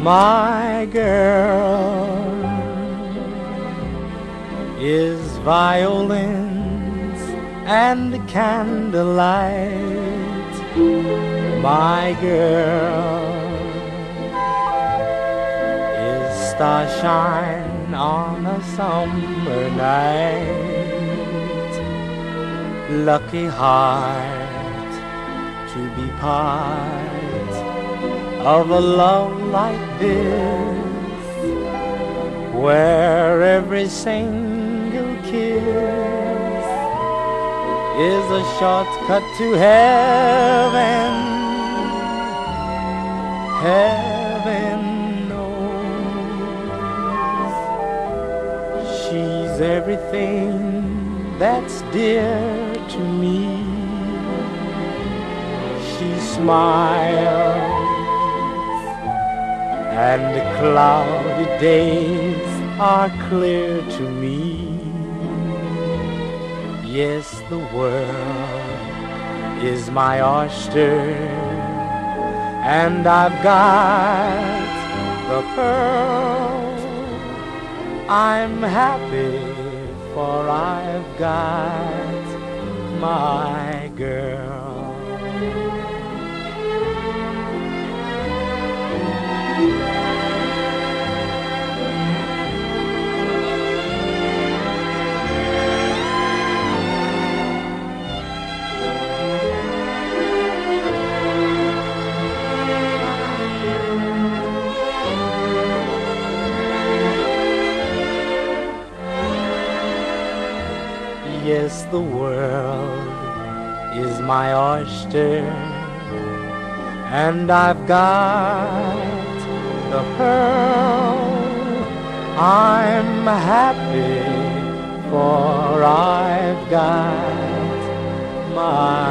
My girl is violins and candlelight. My girl is starshine on a summer night. Lucky heart to be part of a love like this, where every single kiss is a shortcut to heaven. Heaven knows she's everything that's dear to me. She smiles and the cloudy days are clear to me. Yes, the world is my oyster, and I've got the pearl. I'm happy, for I've got my girl. Yes, the world is my oyster, and I've got the pearl. I'm happy, for I've got my